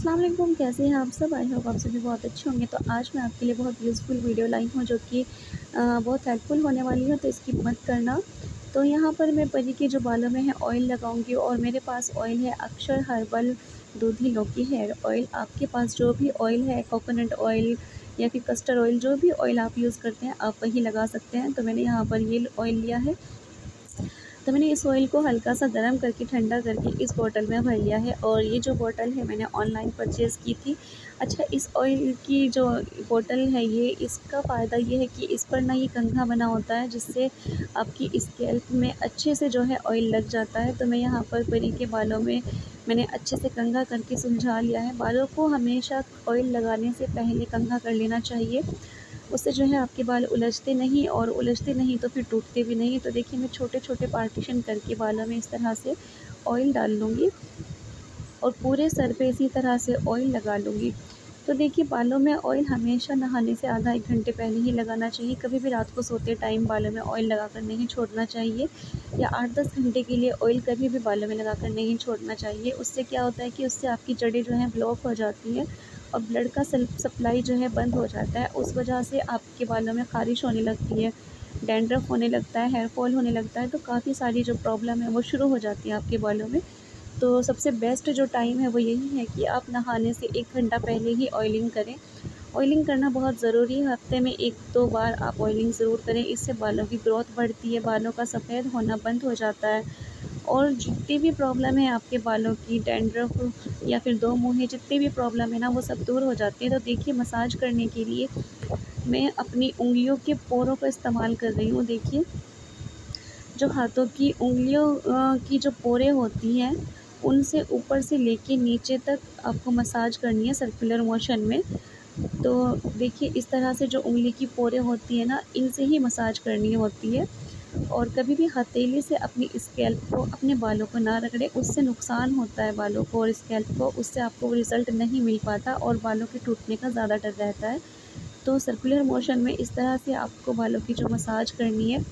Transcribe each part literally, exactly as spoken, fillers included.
अस्सलाम वालेकुम, कैसे हैं आप सब? आई होप आप सभी बहुत अच्छे होंगे। तो आज मैं आपके लिए बहुत यूज़फुल वीडियो लाई हूँ जो कि अ, बहुत हेल्पफुल होने वाली है, तो स्किप मत करना। तो यहाँ पर मैं परी के जो बालों में है ऑयल लगाऊंगी और मेरे पास ऑयल है अक्षर हर्बल दूधी लौकी हेयर ऑयल। आपके पास जो भी ऑयल है, कोकोनट ऑयल या फिर कस्टर्ड ऑयल, जो भी ऑयल आप यूज़ करते हैं आप वही लगा सकते हैं। तो मैंने यहाँ पर ये ऑयल लिया है। तो मैंने इस ऑयल को हल्का सा गर्म करके ठंडा करके इस बॉटल में भर लिया है और ये जो बॉटल है मैंने ऑनलाइन परचेज़ की थी। अच्छा, इस ऑयल की जो बॉटल है ये इसका फ़ायदा ये है कि इस पर ना ये कंघा बना होता है, जिससे आपकी स्कैल्प में अच्छे से जो है ऑयल लग जाता है। तो मैं यहाँ पर परी के बालों में मैंने अच्छे से कंघा करके सुलझा लिया है। बालों को हमेशा ऑयल लगाने से पहले कंघा कर लेना चाहिए, उससे जो है आपके बाल उलझते नहीं, और उलझते नहीं तो फिर टूटते भी नहीं। तो देखिए, मैं छोटे-छोटे पार्टीशन करके बालों में इस तरह से ऑयल डाल लूँगी और पूरे सर पे इसी तरह से ऑयल लगा लूँगी। तो देखिए, बालों में ऑयल हमेशा नहाने से आधा एक घंटे पहले ही लगाना चाहिए। कभी भी रात को सोते टाइम बालों में ऑयल लगाकर नहीं छोड़ना चाहिए, या आठ दस घंटे के लिए ऑयल कभी भी बालों में लगाकर नहीं छोड़ना चाहिए। उससे क्या होता है कि उससे आपकी जड़ें जो हैं ब्लॉक हो जाती हैं और ब्लड का सप्लाई जो है बंद हो जाता है। उस वजह से आपके बालों में ख़ारिश होने लगती है, डैंड्रफ होने लगता है, हेयर फॉल होने लगता है। तो काफ़ी सारी जो प्रॉब्लम है वो शुरू हो जाती है आपके बालों में। तो सबसे बेस्ट जो टाइम है वो यही है कि आप नहाने से एक घंटा पहले ही ऑयलिंग करें। ऑयलिंग करना बहुत ज़रूरी है, हफ्ते में एक दो बार आप ऑयलिंग ज़रूर करें। इससे बालों की ग्रोथ बढ़ती है, बालों का सफ़ेद होना बंद हो जाता है और जितनी भी प्रॉब्लम है आपके बालों की, डैंड्रफ या फिर दो मुँहें, जितनी भी प्रॉब्लम है ना वो सब दूर हो जाती है। तो देखिए, मसाज करने के लिए मैं अपनी उँगलियों के पोरों का इस्तेमाल कर रही हूँ। देखिए, जो हाथों की उँगलियों अ, की जो पोरें होती हैं, उनसे ऊपर से लेके नीचे तक आपको मसाज करनी है सर्कुलर मोशन में। तो देखिए, इस तरह से जो उँगली की पोरें होती हैं ना, इनसे ही मसाज करनी होती है। और कभी भी हथेली से अपनी स्कैल्प को, अपने बालों को ना रगड़ें, उससे नुकसान होता है बालों को और स्कैल्प को, उससे आपको रिज़ल्ट नहीं मिल पाता और बालों के टूटने का ज़्यादा डर रहता है। तो सर्कुलर मोशन में इस तरह से आपको बालों की जो मसाज करनी है,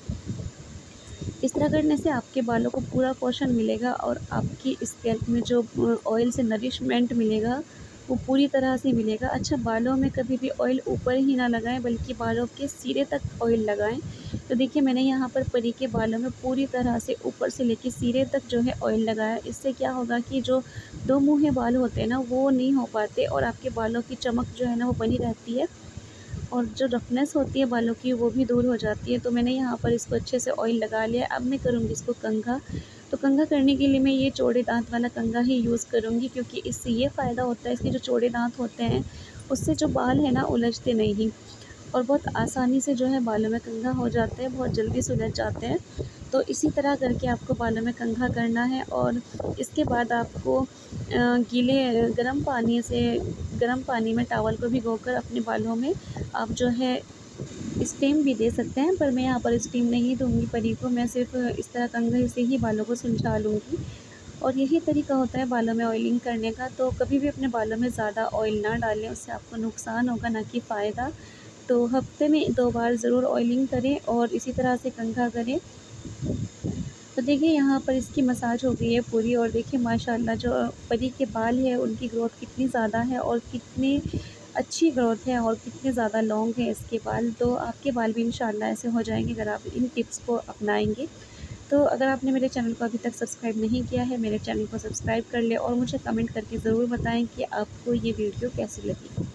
इस तरह करने से आपके बालों को पूरा पोषण मिलेगा और आपकी स्कैल्प में जो ऑयल से नरिशमेंट मिलेगा वो पूरी तरह से मिलेगा। अच्छा, बालों में कभी भी ऑयल ऊपर ही ना लगाएं, बल्कि बालों के सिरे तक ऑयल लगाएं। तो देखिए, मैंने यहाँ पर परी के बालों में पूरी तरह से ऊपर से लेके सिरे तक जो है ऑयल लगाया। इससे क्या होगा कि जो दो मुँहे बाल होते हैं ना वो नहीं हो पाते और आपके बालों की चमक जो है ना वो बनी रहती है और जो रफनेस होती है बालों की वो भी दूर हो जाती है। तो मैंने यहाँ पर इसको अच्छे से ऑयल लगा लिया है। अब मैं करूँगी इसको कंघा। तो कंघा करने के लिए मैं ये चौड़े दांत वाला कंघा ही यूज़ करूँगी, क्योंकि इससे ये फ़ायदा होता है, इसके जो चौड़े दांत होते हैं उससे जो बाल है ना उलझते नहीं और बहुत आसानी से जो है बालों में कंघा हो जाते हैं, बहुत जल्दी सुलझ जाते हैं। तो इसी तरह करके आपको बालों में कंघा करना है और इसके बाद आपको अ, गीले गर्म पानी से गर्म पानी में टॉवल को भिगोकर अपने बालों में आप जो है स्टीम भी दे सकते हैं, पर मैं यहाँ पर स्टीम नहीं दूँगी परी को। मैं सिर्फ़ इस तरह कंघी से ही बालों को सुलझा लूँगी और यही तरीका होता है बालों में ऑयलिंग करने का। तो कभी भी अपने बालों में ज़्यादा ऑयल ना डालें, उससे आपको नुकसान होगा ना कि फ़ायदा। तो हफ़्ते में दो बार ज़रूर ऑयलिंग करें और इसी तरह से कंघा करें। तो देखिए, यहाँ पर इसकी मसाज हो गई है पूरी और देखिए माशाल्लाह जो परी के बाल है उनकी ग्रोथ कितनी ज़्यादा है और कितनी अच्छी ग्रोथ है और कितने ज़्यादा लॉन्ग है इसके बाल। तो आपके बाल भी इंशाल्लाह ऐसे हो जाएंगे अगर आप इन टिप्स को अपनाएंगे। तो अगर आपने मेरे चैनल को अभी तक सब्सक्राइब नहीं किया है, मेरे चैनल को सब्सक्राइब कर ले और मुझे कमेंट करके ज़रूर बताएं कि आपको ये वीडियो कैसी लगी।